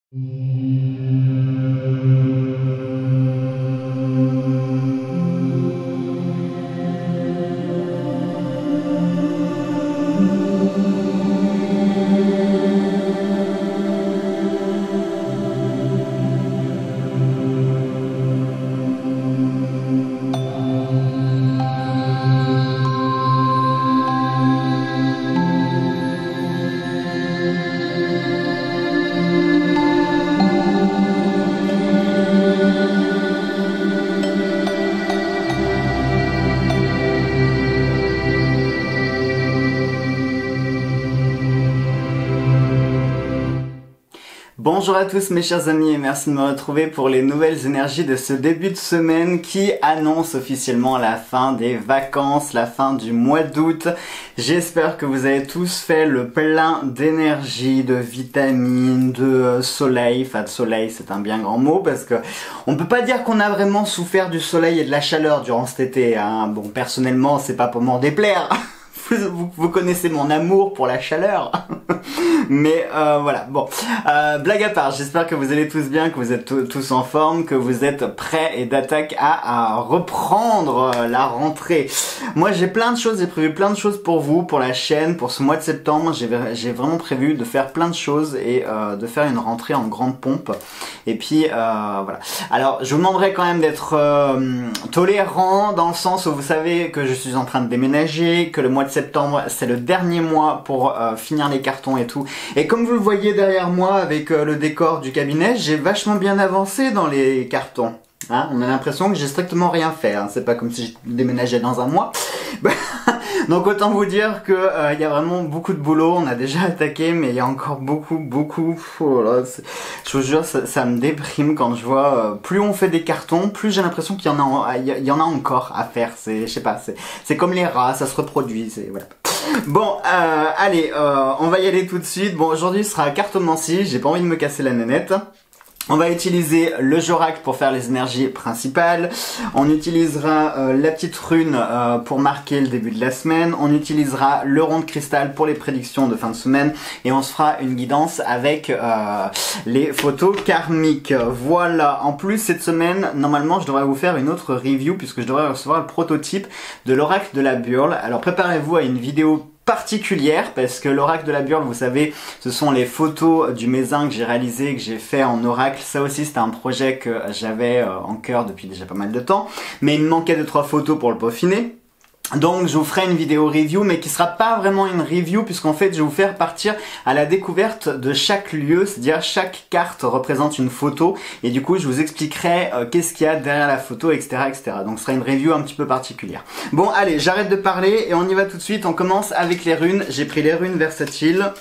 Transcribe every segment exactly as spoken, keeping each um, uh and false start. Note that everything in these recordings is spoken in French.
Bonjour à tous mes chers amis et merci de me retrouver pour les nouvelles énergies de ce début de semaine qui annonce officiellement la fin des vacances, la fin du mois d'août. J'espère que vous avez tous fait le plein d'énergie, de vitamines, de soleil. Enfin de soleil c'est un bien grand mot parce que on peut pas dire qu'on a vraiment souffert du soleil et de la chaleur durant cet été, hein. Bon, personnellement c'est pas pour m'en déplaire. Vous, vous connaissez mon amour pour la chaleur. Mais euh, voilà, bon, euh, blague à part, j'espère que vous allez tous bien, que vous êtes tous en forme, que vous êtes prêts et d'attaque à, à reprendre la rentrée. Moi j'ai plein de choses, j'ai prévu plein de choses pour vous, pour la chaîne, pour ce mois de septembre. J'ai vraiment prévu de faire plein de choses et euh, de faire une rentrée en grande pompe. Et puis euh, voilà. Alors je vous demanderai quand même d'être euh, tolérant dans le sens où vous savez que je suis en train de déménager, que le mois de septembre c'est le dernier mois pour euh, finir les cartons et tout. Et comme vous le voyez derrière moi avec euh, le décor du cabinet, j'ai vachement bien avancé dans les cartons. Hein, on a l'impression que j'ai strictement rien fait. Hein. C'est pas comme si je déménageais dans un mois. Donc autant vous dire que euh, il y a vraiment beaucoup de boulot. On a déjà attaqué, mais il y a encore beaucoup, beaucoup. Oh là, je vous jure, ça, ça me déprime quand je vois. Euh, plus on fait des cartons, plus j'ai l'impression qu'il y en a, il y en a encore à faire. C'est, je sais pas, c'est, c'est comme les rats, ça se reproduit. C'est voilà. Bon, euh, allez, euh, on va y aller tout de suite. Bon, aujourd'hui ce sera cartomancie. J'ai pas envie de me casser la nénette. On va utiliser le Jorac pour faire les énergies principales. On utilisera euh, la petite rune euh, pour marquer le début de la semaine. On utilisera le rond de cristal pour les prédictions de fin de semaine. Et on se fera une guidance avec euh, les photos karmiques. Voilà. En plus, cette semaine, normalement, je devrais vous faire une autre review puisque je devrais recevoir le prototype de l'oracle de la Burle. Alors préparez-vous à une vidéo particulière parce que l'oracle de la Burle, vous savez, ce sont les photos du mésin que j'ai réalisé, que j'ai fait en oracle. Ça aussi c'était un projet que j'avais euh, en cœur depuis déjà pas mal de temps, mais il me manquait de trois photos pour le peaufiner. Donc je vous ferai une vidéo review mais qui sera pas vraiment une review puisqu'en fait je vais vous faire partir à la découverte de chaque lieu, c'est-à-dire chaque carte représente une photo et du coup je vous expliquerai euh, qu'est-ce qu'il y a derrière la photo, etc, etc. Donc ce sera une review un petit peu particulière. Bon allez, j'arrête de parler et on y va tout de suite. On commence avec les runes. J'ai pris les runes versatiles.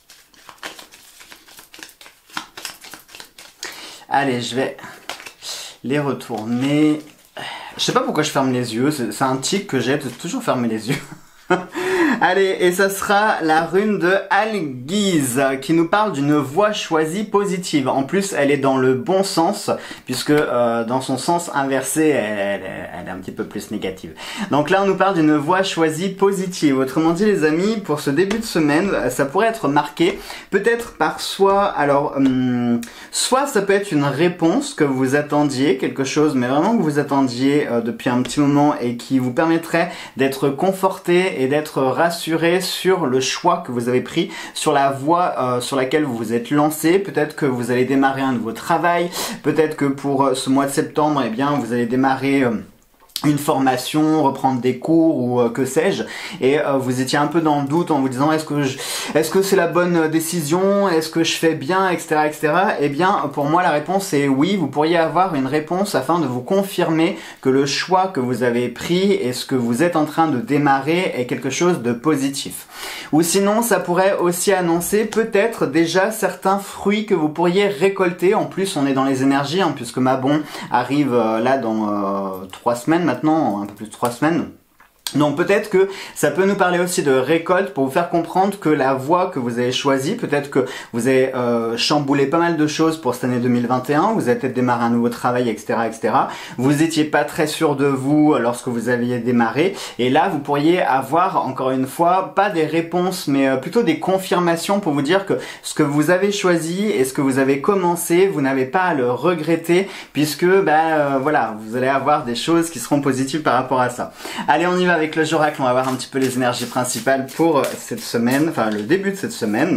Allez, je vais les retourner. Je sais pas pourquoi je ferme les yeux, c'est un tic que j'ai de toujours fermer les yeux. Allez, et ça sera la rune de Algiz qui nous parle d'une voie choisie positive. En plus, elle est dans le bon sens puisque euh, dans son sens inversé, elle, elle, elle est un petit peu plus négative. Donc là, on nous parle d'une voie choisie positive. Autrement dit, les amis, pour ce début de semaine, ça pourrait être marqué peut-être par soit, alors, hum, soit ça peut être une réponse que vous attendiez, quelque chose, mais vraiment que vous attendiez euh, depuis un petit moment et qui vous permettrait d'être conforté et d'être rassuré sur le choix que vous avez pris, sur la voie euh, sur laquelle vous vous êtes lancé. Peut-être que vous allez démarrer un nouveau travail, peut-être que pour euh, ce mois de septembre, eh bien, vous allez démarrer... Euh, une formation, reprendre des cours ou euh, que sais-je, et euh, vous étiez un peu dans le doute en vous disant est-ce que je, est-ce que c'est la bonne décision, est-ce que je fais bien, et cetera, et cetera. Eh bien, pour moi, la réponse est oui. Vous pourriez avoir une réponse afin de vous confirmer que le choix que vous avez pris et ce que vous êtes en train de démarrer est quelque chose de positif. Ou sinon, ça pourrait aussi annoncer peut-être déjà certains fruits que vous pourriez récolter. En plus, on est dans les énergies, hein, puisque Mabon arrive euh, là dans euh, trois semaines maintenant, un peu plus de trois semaines. Donc peut-être que ça peut nous parler aussi de récolte pour vous faire comprendre que la voie que vous avez choisie, peut-être que vous avez euh, chamboulé pas mal de choses pour cette année deux mille vingt et un, vous avez peut-être démarré un nouveau travail, et cetera, et cetera. Vous étiez pas très sûr de vous lorsque vous aviez démarré, et là vous pourriez avoir encore une fois pas des réponses, mais euh, plutôt des confirmations pour vous dire que ce que vous avez choisi et ce que vous avez commencé, vous n'avez pas à le regretter, puisque bah euh, voilà, vous allez avoir des choses qui seront positives par rapport à ça. Allez, on y va. Avec le jeu oracle, on va voir un petit peu les énergies principales pour cette semaine, enfin le début de cette semaine.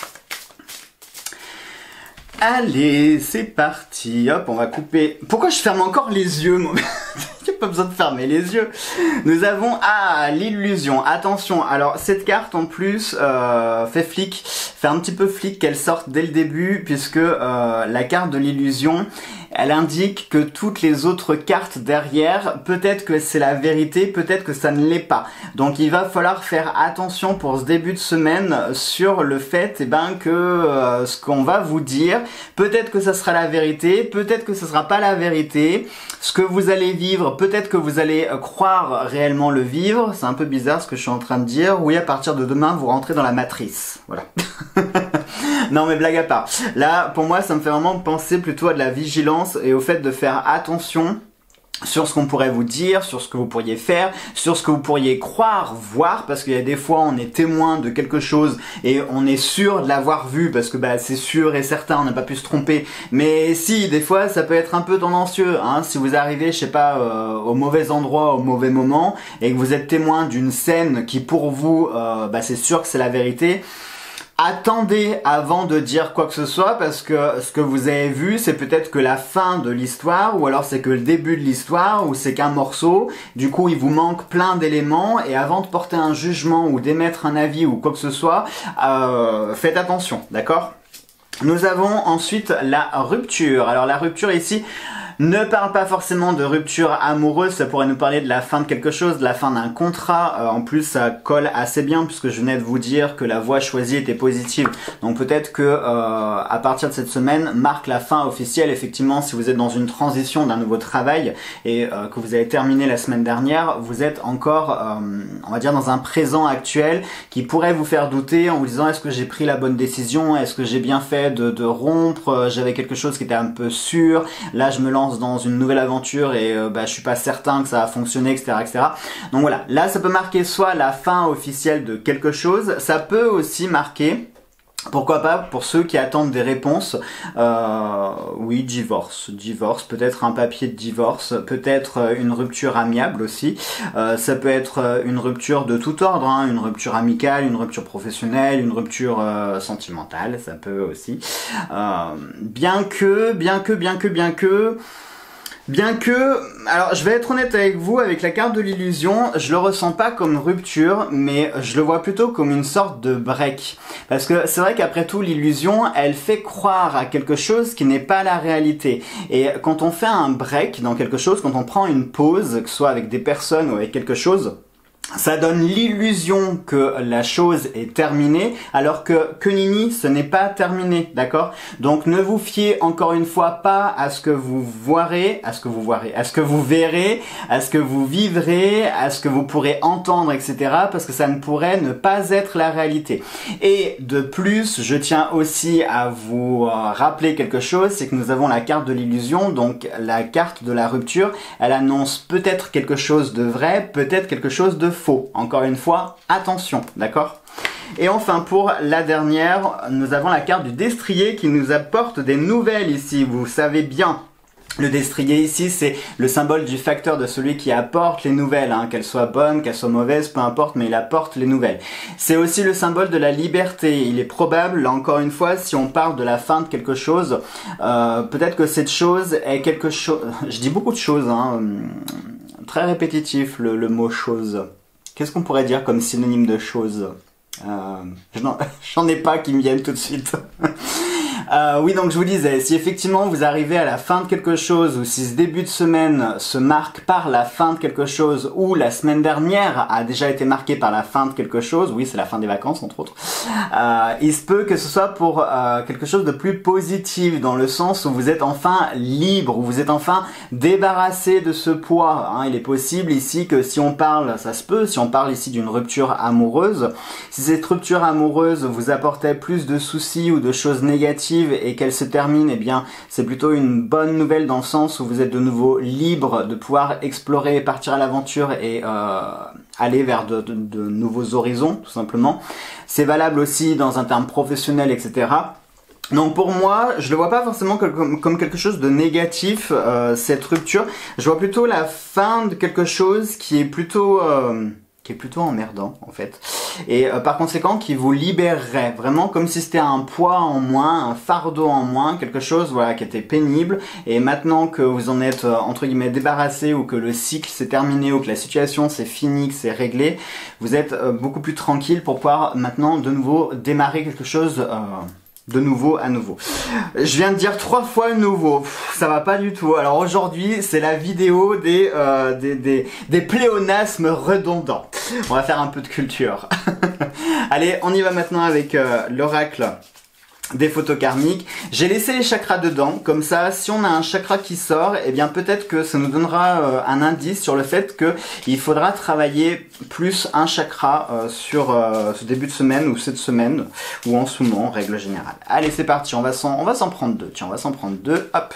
Allez, c'est parti. Hop, on va couper. Pourquoi je ferme encore les yeux, moi? Il n'y a pas besoin de fermer les yeux. Nous avons, ah, l'illusion. Attention, alors cette carte en plus euh, fait flic, fait un petit peu flic qu'elle sorte dès le début, puisque euh, la carte de l'illusion, elle indique que toutes les autres cartes derrière, peut-être que c'est la vérité, peut-être que ça ne l'est pas. Donc il va falloir faire attention pour ce début de semaine sur le fait eh ben, que euh, ce qu'on va vous dire, peut-être que ça sera la vérité, peut-être que ce sera pas la vérité. Ce que vous allez vivre, peut-être que vous allez croire réellement le vivre. C'est un peu bizarre ce que je suis en train de dire. Oui, à partir de demain, vous rentrez dans la matrice. Voilà. Non mais blague à part. Là, pour moi, ça me fait vraiment penser plutôt à de la vigilance et au fait de faire attention sur ce qu'on pourrait vous dire, sur ce que vous pourriez faire, sur ce que vous pourriez croire, voir, parce qu'il y a des fois on est témoin de quelque chose et on est sûr de l'avoir vu parce que bah c'est sûr et certain, on n'a pas pu se tromper. Mais si, des fois ça peut être un peu tendancieux, hein, si vous arrivez, je sais pas, euh, au mauvais endroit, au mauvais moment, et que vous êtes témoin d'une scène qui pour vous, euh, bah c'est sûr que c'est la vérité. Attendez avant de dire quoi que ce soit parce que ce que vous avez vu c'est peut-être que la fin de l'histoire ou alors c'est que le début de l'histoire ou c'est qu'un morceau. Du coup il vous manque plein d'éléments et avant de porter un jugement ou d'émettre un avis ou quoi que ce soit, euh, faites attention, d'accord ? Nous avons ensuite la rupture. Alors la rupture ici ne parle pas forcément de rupture amoureuse, ça pourrait nous parler de la fin de quelque chose, de la fin d'un contrat. Euh, en plus, ça colle assez bien puisque je venais de vous dire que la voie choisie était positive. Donc peut-être que euh, à partir de cette semaine marque la fin officielle. Effectivement, si vous êtes dans une transition d'un nouveau travail et euh, que vous avez terminé la semaine dernière, vous êtes encore, euh, on va dire, dans un présent actuel qui pourrait vous faire douter en vous disant est-ce que j'ai pris la bonne décision, est-ce que j'ai bien fait de, de rompre, j'avais quelque chose qui était un peu sûr, là je me lance dans une nouvelle aventure et euh, bah, je suis pas certain que ça va fonctionner, et cetera, et cetera. Donc voilà, là ça peut marquer soit la fin officielle de quelque chose, ça peut aussi marquer, pourquoi pas, pour ceux qui attendent des réponses, euh, oui, divorce, divorce, peut-être un papier de divorce, peut-être une rupture amiable aussi, euh, ça peut être une rupture de tout ordre, hein, une rupture amicale, une rupture professionnelle, une rupture euh, sentimentale, ça peut aussi, euh, bien que, bien que, bien que, bien que, Bien que, alors je vais être honnête avec vous, avec la carte de l'illusion, je le ressens pas comme rupture, mais je le vois plutôt comme une sorte de break. Parce que c'est vrai qu'après tout, l'illusion, elle fait croire à quelque chose qui n'est pas la réalité. Et quand on fait un break dans quelque chose, quand on prend une pause, que ce soit avec des personnes ou avec quelque chose, ça donne l'illusion que la chose est terminée, alors que que nini, ce n'est pas terminé, d'accord? Donc ne vous fiez encore une fois pas à ce que vous voirez, à ce que vous voirez, à ce que vous verrez, à ce que vous vivrez, à ce que vous pourrez entendre, et cetera. Parce que ça ne pourrait ne pas être la réalité. Et de plus, je tiens aussi à vous rappeler quelque chose, c'est que nous avons la carte de l'illusion, donc la carte de la rupture, elle annonce peut-être quelque chose de vrai, peut-être quelque chose de faux. Encore une fois, attention, d'accord ? Et enfin, pour la dernière, nous avons la carte du destrier qui nous apporte des nouvelles ici. Vous savez bien, le destrier ici, c'est le symbole du facteur de celui qui apporte les nouvelles, hein, qu'elles soient bonnes, qu'elles soient mauvaises, peu importe, mais il apporte les nouvelles. C'est aussi le symbole de la liberté. Il est probable, là encore une fois, si on parle de la fin de quelque chose, euh, peut-être que cette chose est quelque chose... Je dis beaucoup de choses, hein, très répétitif le, le mot chose. Qu'est-ce qu'on pourrait dire comme synonyme de chose ? euh, J'en ai pas qui me viennent tout de suite. Euh, oui, donc je vous disais, si effectivement vous arrivez à la fin de quelque chose, ou si ce début de semaine se marque par la fin de quelque chose, ou la semaine dernière a déjà été marquée par la fin de quelque chose, oui, c'est la fin des vacances entre autres, euh, il se peut que ce soit pour euh, quelque chose de plus positif, dans le sens où vous êtes enfin libre, où vous êtes enfin débarrassé de ce poids. Hein. Il est possible ici que si on parle, ça se peut, si on parle ici d'une rupture amoureuse, si cette rupture amoureuse vous apportait plus de soucis ou de choses négatives et qu'elle se termine, eh bien c'est plutôt une bonne nouvelle dans le sens où vous êtes de nouveau libre de pouvoir explorer, partir à l'aventure et euh, aller vers de, de, de nouveaux horizons, tout simplement. C'est valable aussi dans un terme professionnel, et cetera. Donc pour moi, je le vois pas forcément comme, comme quelque chose de négatif, euh, cette rupture. Je vois plutôt la fin de quelque chose qui est plutôt... Euh, qui est plutôt emmerdant en fait, et euh, par conséquent qui vous libérerait, vraiment comme si c'était un poids en moins, un fardeau en moins, quelque chose voilà qui était pénible, et maintenant que vous en êtes euh, entre guillemets débarrassé, ou que le cycle s'est terminé, ou que la situation c'est fini, que c'est réglé, vous êtes euh, beaucoup plus tranquille pour pouvoir maintenant de nouveau démarrer quelque chose euh, de nouveau à nouveau. Je viens de dire trois fois nouveau, Pff, ça va pas du tout. Alors aujourd'hui, c'est la vidéo des, euh, des, des, des pléonasmes redondants. On va faire un peu de culture. Allez, on y va maintenant avec euh, l'oracle des photos karmiques. J'ai laissé les chakras dedans, comme ça, si on a un chakra qui sort, eh bien peut-être que ça nous donnera euh, un indice sur le fait que il faudra travailler plus un chakra euh, sur euh, ce début de semaine ou cette semaine, ou en ce moment, en règle générale. Allez, c'est parti, on va s'en, on va s'en prendre deux. Tiens, on va s'en prendre deux, hop.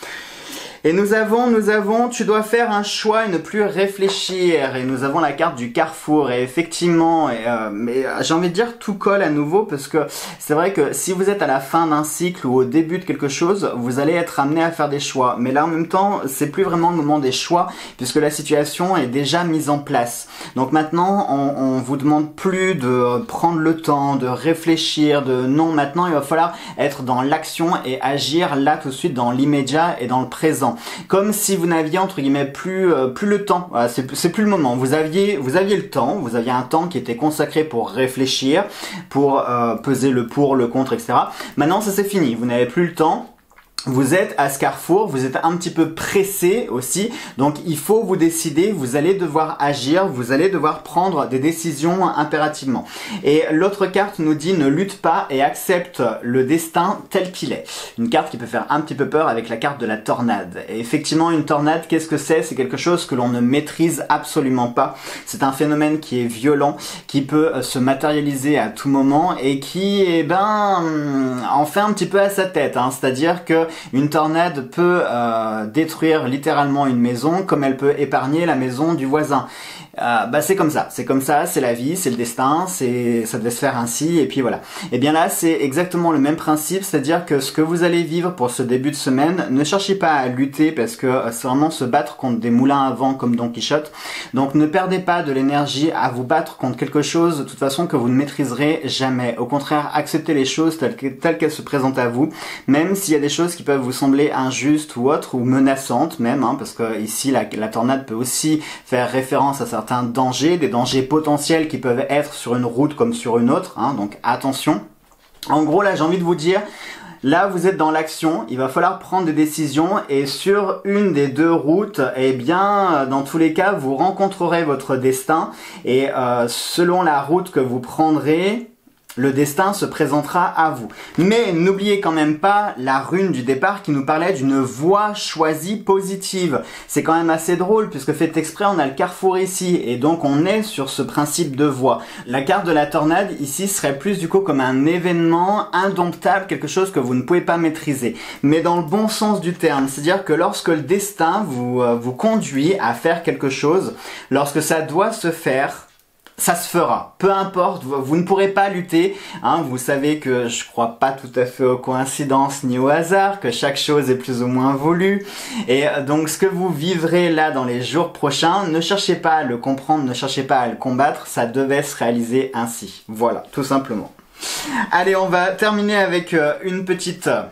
Et nous avons, nous avons, tu dois faire un choix et ne plus réfléchir. Et nous avons la carte du carrefour. Et effectivement, et, euh, mais j'ai envie de dire tout colle à nouveau, parce que c'est vrai que si vous êtes à la fin d'un cycle ou au début de quelque chose, vous allez être amené à faire des choix. Mais là, en même temps, c'est plus vraiment le moment des choix, puisque la situation est déjà mise en place. Donc maintenant, on, on vous demande plus de prendre le temps, de réfléchir, de non, maintenant il va falloir être dans l'action et agir là tout de suite, dans l'immédiat et dans le présent. Comme si vous n'aviez entre guillemets plus euh, plus le temps. Voilà, c'est c'est plus le moment. Vous aviez vous aviez le temps. Vous aviez un temps qui était consacré pour réfléchir, pour euh, peser le pour, le contre, et cetera. Maintenant, ça c'est fini. Vous n'avez plus le temps. Vous êtes à ce carrefour, vous êtes un petit peu pressé aussi, donc il faut vous décider, vous allez devoir agir, vous allez devoir prendre des décisions impérativement. Et l'autre carte nous dit ne lutte pas et accepte le destin tel qu'il est. Une carte qui peut faire un petit peu peur avec la carte de la tornade. Et effectivement, une tornade, qu'est-ce que c'est? C'est quelque chose que l'on ne maîtrise absolument pas. C'est un phénomène qui est violent, qui peut se matérialiser à tout moment et qui, eh ben, en fait un petit peu à sa tête, hein. C'est-à-dire que une tornade peut euh, détruire littéralement une maison, comme elle peut épargner la maison du voisin. Euh, bah c'est comme ça, c'est comme ça, c'est la vie, c'est le destin, c'est ça devait se faire ainsi, et puis voilà. Et bien là, c'est exactement le même principe, c'est-à-dire que ce que vous allez vivre pour ce début de semaine, ne cherchez pas à lutter, parce que euh, c'est vraiment se battre contre des moulins à vent comme Don Quichotte. Donc ne perdez pas de l'énergie à vous battre contre quelque chose de toute façon que vous ne maîtriserez jamais. Au contraire, acceptez les choses telles que, telles qu'elles se présentent à vous, même s'il y a des choses qui peuvent vous sembler injustes ou autres, ou menaçantes même, hein, parce que ici la, la tornade peut aussi faire référence à certains dangers, des dangers potentiels qui peuvent être sur une route comme sur une autre, hein, donc attention. En gros, là j'ai envie de vous dire, là vous êtes dans l'action, il va falloir prendre des décisions, et sur une des deux routes, eh bien dans tous les cas vous rencontrerez votre destin, et euh, selon la route que vous prendrez, le destin se présentera à vous. Mais n'oubliez quand même pas la rune du départ qui nous parlait d'une voie choisie positive. C'est quand même assez drôle, puisque fait exprès on a le carrefour ici, et donc on est sur ce principe de voie. La carte de la tornade ici serait plus du coup comme un événement indomptable, quelque chose que vous ne pouvez pas maîtriser. Mais dans le bon sens du terme, c'est-à-dire que lorsque le destin vous, euh, vous conduit à faire quelque chose, lorsque ça doit se faire, ça se fera, peu importe, vous, vous ne pourrez pas lutter, hein, vous savez que je crois pas tout à fait aux coïncidences ni au hasard, que chaque chose est plus ou moins voulue, et donc ce que vous vivrez là dans les jours prochains, ne cherchez pas à le comprendre, ne cherchez pas à le combattre, ça devait se réaliser ainsi, voilà, tout simplement. Allez, on va terminer avec euh, une petite euh,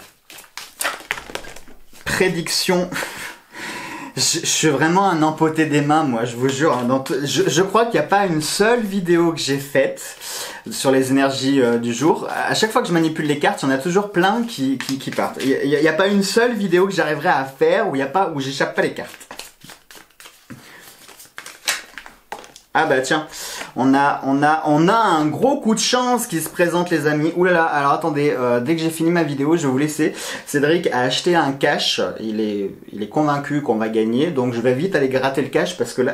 prédiction. Je, je suis vraiment un empoté des mains, moi, je vous jure. Hein, dans je, je crois qu'il n'y a pas une seule vidéo que j'ai faite sur les énergies euh, du jour. À chaque fois que je manipule les cartes, il y en a toujours plein qui, qui, qui partent. Il n'y a, a pas une seule vidéo que j'arriverai à faire où il y a pas, où j'échappe pas les cartes. Ah bah tiens, on a, on a, on a un gros coup de chance qui se présente les amis. Ouh là là, alors attendez, euh, dès que j'ai fini ma vidéo, je vais vous laisser. Cédric a acheté un cash, il est, il est convaincu qu'on va gagner, donc je vais vite aller gratter le cash parce que là...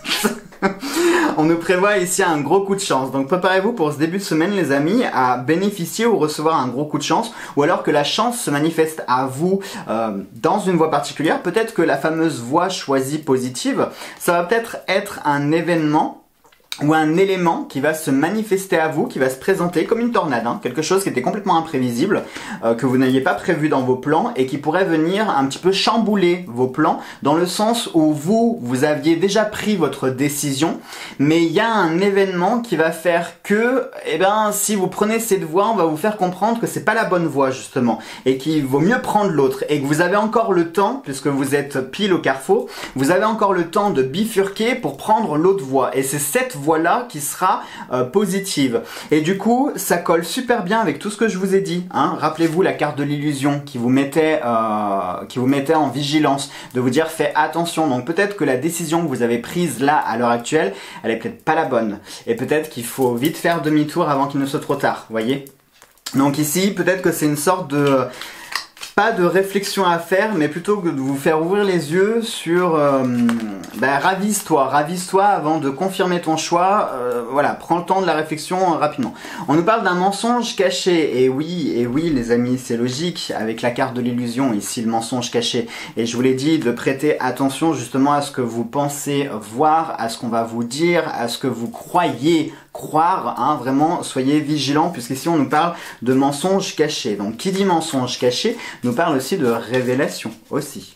On nous prévoit ici un gros coup de chance. Donc préparez-vous pour ce début de semaine les amis à bénéficier ou recevoir un gros coup de chance, ou alors que la chance se manifeste à vous euh, dans une voie particulière. Peut-être que la fameuse voie choisie positive, ça va peut-être être un événement ou un élément qui va se manifester à vous, qui va se présenter comme une tornade, hein, quelque chose qui était complètement imprévisible, euh, que vous n'aviez pas prévu dans vos plans et qui pourrait venir un petit peu chambouler vos plans, dans le sens où vous, vous aviez déjà pris votre décision, mais il y a un événement qui va faire que, eh ben, si vous prenez cette voie, on va vous faire comprendre que c'est pas la bonne voie justement, et qu'il vaut mieux prendre l'autre, et que vous avez encore le temps, puisque vous êtes pile au carrefour, vous avez encore le temps de bifurquer pour prendre l'autre voie, et c'est cette voie là qui sera euh, positive. Et du coup, ça colle super bien avec tout ce que je vous ai dit. Hein. Rappelez-vous la carte de l'illusion qui vous mettait, euh, qui vous mettait en vigilance, de vous dire fais attention. Donc peut-être que la décision que vous avez prise là à l'heure actuelle, elle est peut-être pas la bonne. Et peut-être qu'il faut vite faire demi-tour avant qu'il ne soit trop tard. Voyez. Donc ici, peut-être que c'est une sorte de pas de réflexion à faire, mais plutôt que de vous faire ouvrir les yeux sur euh, bah, ravise-toi, ravise-toi avant de confirmer ton choix. Euh, voilà, prends le temps de la réflexion euh, rapidement. On nous parle d'un mensonge caché, et oui, et oui les amis, c'est logique, avec la carte de l'illusion, ici le mensonge caché. Et je vous l'ai dit, de prêter attention justement à ce que vous pensez voir, à ce qu'on va vous dire, à ce que vous croyez croire, hein, vraiment, soyez vigilants, puisqu'ici on nous parle de mensonges cachés. Donc qui dit mensonge caché nous parle aussi de révélation aussi.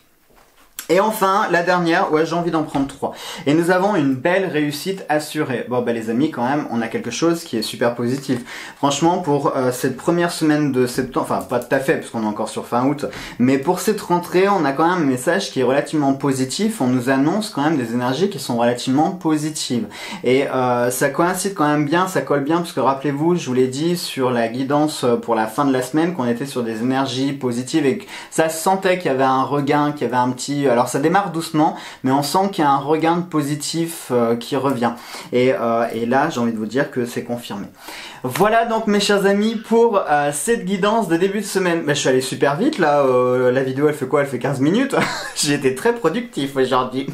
Et enfin, la dernière, ouais j'ai envie d'en prendre trois. Et nous avons une belle réussite assurée. Bon bah les amis, quand même, on a quelque chose qui est super positif. Franchement, pour euh, cette première semaine de septembre, enfin pas tout à fait, parce qu'on est encore sur fin août, mais pour cette rentrée, on a quand même un message qui est relativement positif. On nous annonce quand même des énergies qui sont relativement positives. Et euh, ça coïncide quand même bien, ça colle bien, parce que rappelez-vous, je vous l'ai dit sur la guidance pour la fin de la semaine, qu'on était sur des énergies positives et que ça se sentait qu'il y avait un regain, qu'il y avait un petit... Alors ça démarre doucement, mais on sent qu'il y a un regain de positif euh, qui revient. Et, euh, et là, j'ai envie de vous dire que c'est confirmé. Voilà donc mes chers amis pour euh, cette guidance de début de semaine. Mais je suis allé super vite là, euh, la vidéo elle fait quoi? Elle fait quinze minutes. J'ai été très productif aujourd'hui.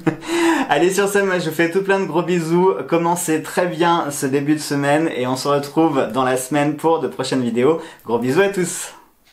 Allez sur ce, moi je vous fais tout plein de gros bisous. Commencez très bien ce début de semaine et on se retrouve dans la semaine pour de prochaines vidéos. Gros bisous à tous.